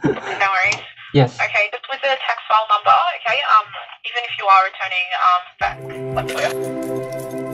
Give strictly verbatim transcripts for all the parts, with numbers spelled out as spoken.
No worries. Yes. Okay, just with the tax file number, okay, um, even if you are returning um, back, let's go.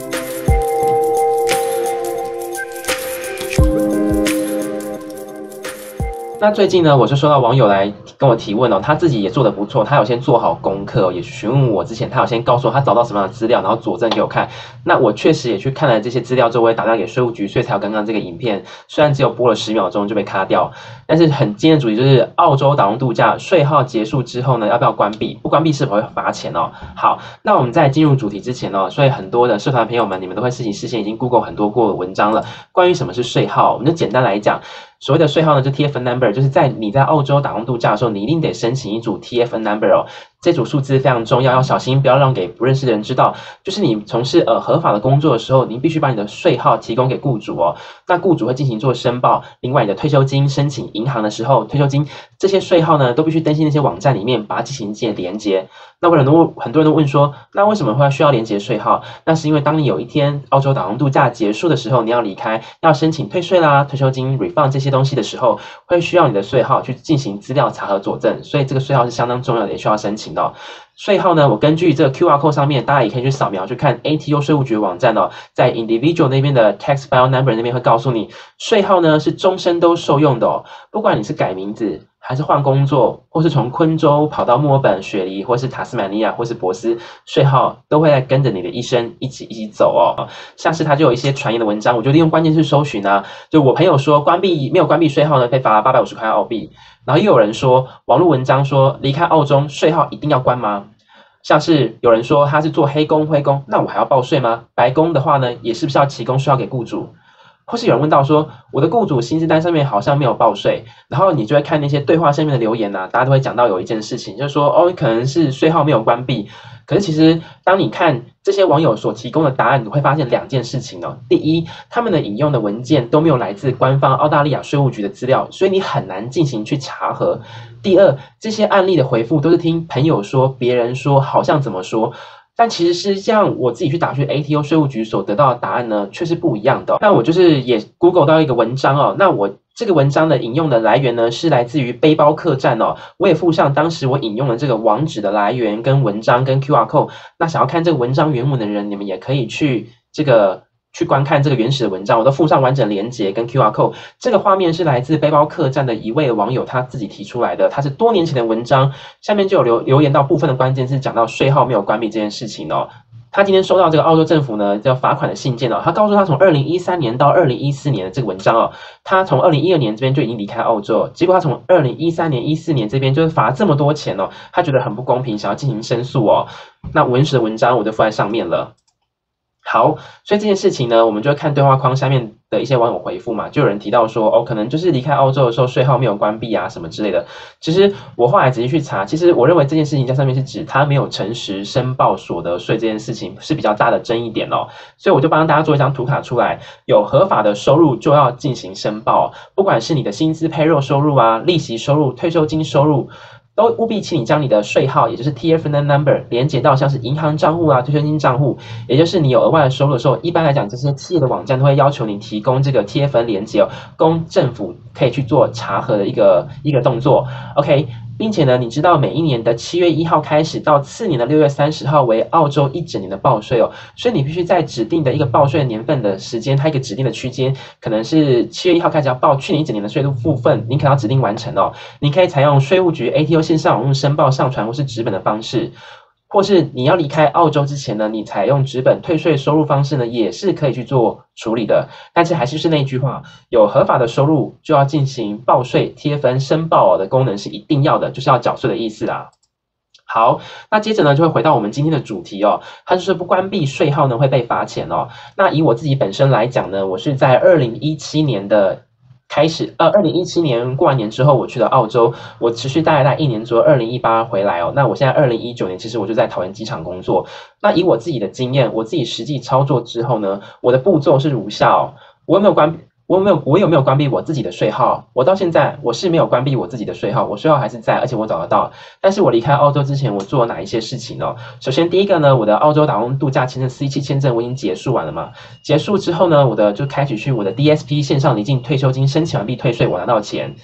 那最近呢，我就收到网友来跟我提问哦，他自己也做得不错，他有先做好功课，也询问我之前，他有先告诉我他找到什么样的资料，然后佐证给我看。那我确实也去看了这些资料之后，我也打电话给税务局，所以才有刚刚这个影片。虽然只有播了十秒钟就被卡掉，但是很今天的主题就是澳洲打工度假税号结束之后呢，要不要关闭？不关闭是否会罚钱哦？好，那我们在进入主题之前哦，所以很多的社团朋友们，你们都会事情事先已经 Google 很多过文章了，关于什么是税号，我们就简单来讲。所谓的税号呢，就 T F N number， 就是在你在澳洲打工度假的时候，你一定得申请一组 T F N number 哦。这组数字非常重要，要小心，不要让给不认识的人知道。就是你从事呃合法的工作的时候，你必须把你的税号提供给雇主哦。那雇主会进行做申报。另外，你的退休金申请银行的时候，退休金这些税号呢，都必须登记那些网站里面，把它进行一连接。那很多很多人都问说，那为什么会需要连接税号？那是因为当你有一天澳洲打工度假结束的时候，你要离开，要申请退税啦、退休金、refund 这些东西的时候，会需要你的税号去进行资料查核佐证，所以这个税号是相当重要的，也需要申请的哦。税号呢，我根据这个 Q R code 上面，大家也可以去扫描去看 A T O 税务局的网站哦，在 individual 那边的 tax file number 那边会告诉你，税号呢是终身都受用的哦，不管你是改名字，还是换工作，或是从昆州跑到墨尔本、雪梨，或是塔斯马尼亚，或是博斯，税号都会来跟着你的一生一起一起走哦。像是他就有一些传言的文章，我就利用关键字搜寻啊，就我朋友说关闭没有关闭税号呢，被罚八百五十块澳币。然后又有人说网络文章说离开澳洲税号一定要关吗？像是有人说他是做黑工、灰工，那我还要报税吗？白工的话呢，也是不是要提供税号给雇主？或是有人问到说，我的雇主薪资单上面好像没有报税，然后你就会看那些对话下面的留言啊，大家都会讲到有一件事情，就是说哦，可能是税号没有关闭。可是其实当你看这些网友所提供的答案，你会发现两件事情哦。第一，他们的引用的文件都没有来自官方澳大利亚税务局的资料，所以你很难进行去查核。第二，这些案例的回复都是听朋友说、别人说，好像怎么说。但其实是这样，我自己去打去 A T O 税务局所得到的答案呢，却是不一样的哦。那我就是也 Google 到一个文章哦，那我这个文章的引用的来源呢，是来自于背包客栈哦。我也附上当时我引用的这个网址的来源跟文章跟 Q R code。那想要看这个文章原文的人，你们也可以去这个。去观看这个原始的文章，我都附上完整连结跟 Q R code。这个画面是来自背包客栈的一位网友他自己提出来的，他是多年前的文章，下面就有留留言到部分的关键是讲到税号没有关闭这件事情哦。他今天收到这个澳洲政府呢叫罚款的信件哦，他告诉他从二零一三年到二零一四年的这个文章哦，他从二零一二年这边就已经离开澳洲，结果他从二零一三年、一四年这边就是罚这么多钱哦，他觉得很不公平，想要进行申诉哦。那原始的文章我就附在上面了。好，所以这件事情呢，我们就会看对话框下面的一些网友回复嘛，就有人提到说，哦，可能就是离开澳洲的时候税号没有关闭啊，什么之类的。其实我后来仔细去查，其实我认为这件事情在上面是指他没有诚实申报所得税这件事情是比较大的争议点哦。所以我就帮大家做一张图卡出来，有合法的收入就要进行申报，不管是你的薪资、payroll 收入啊、利息收入、退休金收入。都务必请你将你的税号，也就是 T F N number 连接到像是银行账户啊、退休金账户，也就是你有额外的收入的时候，一般来讲，这些企业的网站都会要求你提供这个 T F N 连接哦，供政府可以去做查核的一个一个动作。OK。并且呢，你知道每一年的七月一号开始到次年的六月三十号为澳洲一整年的报税哦，所以你必须在指定的一个报税年份的时间，它一个指定的区间，可能是七月一号开始要报去年一整年的税务部分，你可能要指定完成哦。你可以采用税务局 A T O 线上网络申报上传或是纸本的方式。或是你要离开澳洲之前呢，你采用纸本退税收入方式呢，也是可以去做处理的。但是还是是那句话，有合法的收入就要进行报税、贴分、申报的功能是一定要的，就是要缴税的意思啦。好，那接着呢就会回到我们今天的主题哦，它就是不关闭税号呢会被罚钱哦。那以我自己本身来讲呢，我是在二零一七年的。开始，呃，二零一七年过完年之后，我去了澳洲，我持续大概在一年左右，二零一八回来哦。那我现在二零一九年，其实我就在桃园机场工作。那以我自己的经验，我自己实际操作之后呢，我的步骤是如下哦。我有没有关？我有没有？我有没有关闭我自己的税号？我到现在我是没有关闭我自己的税号，我税号还是在，而且我找得到。但是我离开澳洲之前，我做了哪一些事情呢？首先第一个呢，我的澳洲打工度假签证 C 七签证我已经结束完了嘛。结束之后呢，我的就开始去我的 D S P 线上离境退休金申请完毕退税，我拿到钱。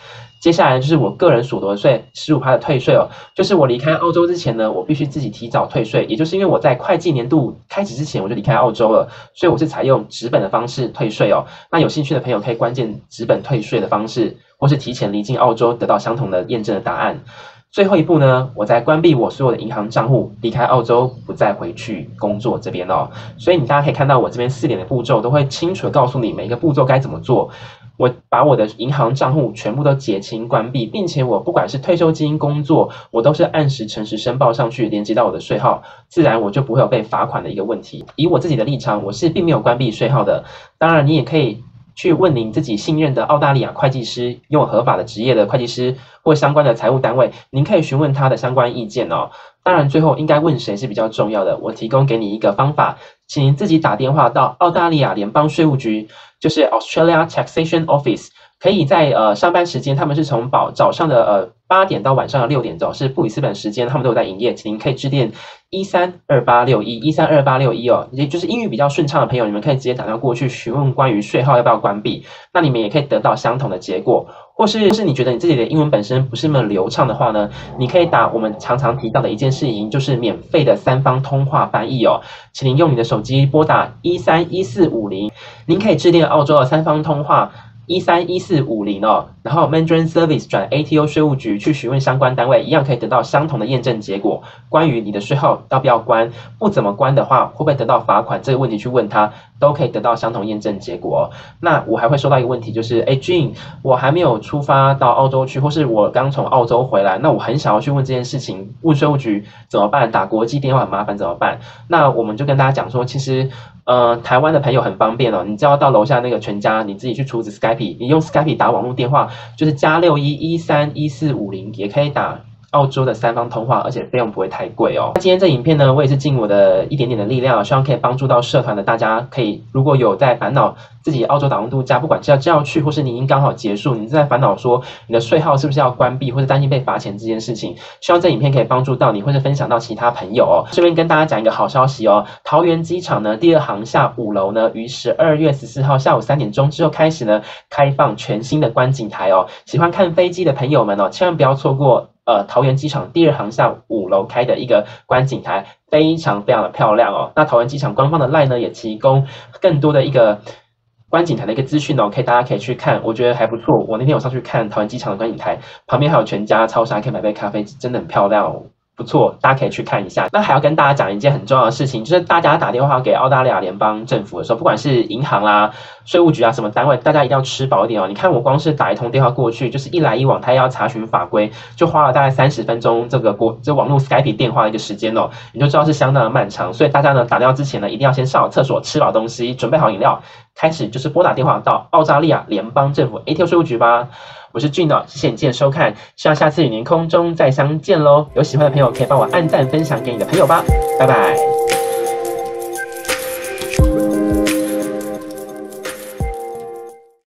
接下来就是我个人所得税 百分之十五 的退税哦，就是我离开澳洲之前呢，我必须自己提早退税，也就是因为我在会计年度开始之前我就离开澳洲了，所以我是采用纸本的方式退税哦。那有兴趣的朋友可以关键纸本退税的方式，或是提前离境澳洲得到相同的验证的答案。最后一步呢，我在关闭我所有的银行账户，离开澳洲，不再回去工作这边哦。所以你大家可以看到我这边四点的步骤都会清楚的告诉你每一个步骤该怎么做。我把我的银行账户全部都结清关闭，并且我不管是退休金、工作，我都是按时诚实申报上去，连接到我的税号，自然我就不会有被罚款的一个问题。以我自己的立场，我是并没有关闭税号的。当然，你也可以去问您自己信任的澳大利亚会计师，拥有合法的职业的会计师或相关的财务单位，您可以询问他的相关意见哦。当然，最后应该问谁是比较重要的，我提供给你一个方法，请您自己打电话到澳大利亚联邦税务局，就是 Australia Taxation Office， 可以在呃上班时间，他们是从早早上的呃八点到晚上的六点钟，是布里斯本时间，他们都有在营业，请您可以致电一三二八六一一三二八六一哦，也就是英语比较顺畅的朋友，你们可以直接打电话过去询问关于税号要不要关闭，那你们也可以得到相同的结果。或是或是你觉得你自己的英文本身不是那么流畅的话呢，你可以打我们常常提到的一件事情，就是免费的三方通话翻译哦，请您用你的手机拨打一三一四五零，您可以致电澳洲的三方通话一三一四五零哦，然后 Mandarin Service 转 A T O 税务局去询问相关单位，一样可以得到相同的验证结果。关于你的税号要不要关，不怎么关的话，会不会得到罚款这个问题去问他，都可以得到相同验证结果哦。那我还会收到一个问题，就是哎 Jean， 我还没有出发到澳洲去，或是我刚从澳洲回来，那我很想要去问这件事情，问税务局怎么办？打国际电话很麻烦怎么办？那我们就跟大家讲说，其实呃台湾的朋友很方便哦，你只要到楼下那个全家，你自己去储值 Skype， 你用 Skype 打网络电话，就是加六一一三一四五零，也可以打澳洲的三方通话，而且费用不会太贵哦。那今天这影片呢，我也是尽我的一点点的力量，希望可以帮助到社团的大家，可以如果有在烦恼自己澳洲打工度假，不管是要要去，或是你已经刚好结束，你在烦恼说你的税号是不是要关闭，或是担心被罚钱这件事情，希望这影片可以帮助到你，或是分享到其他朋友哦。顺便跟大家讲一个好消息哦，桃园机场呢第二航厦五楼呢，于十二月十四号下午三点钟之后开始呢，开放全新的观景台哦。喜欢看飞机的朋友们哦，千万不要错过。呃，桃园机场第二航厦五楼开的一个观景台，非常非常的漂亮哦。那桃园机场官方的 LINE 呢，也提供更多的一个观景台的一个资讯哦，可以大家可以去看，我觉得还不错。我那天有上去看桃园机场的观景台，旁边还有全家超市，还可以买杯咖啡，真的很漂亮哦。不错，大家可以去看一下。那还要跟大家讲一件很重要的事情，就是大家打电话给澳大利亚联邦政府的时候，不管是银行啦、税务局啊什么单位，大家一定要吃饱一点哦。你看我光是打一通电话过去，就是一来一往，他要查询法规，就花了大概三十分钟，这个国这网络 Skype 电话的一个时间哦，你就知道是相当的漫长。所以大家呢打电话之前呢，一定要先上好厕所，吃饱东西，准备好饮料，开始就是拨打电话到澳大利亚联邦政府 A T O 税务局吧。我是Jean哦，谢谢你今天的收看，希望下次与您空中再相见喽。有喜欢的朋友可以帮我按赞分享给你的朋友吧，拜拜。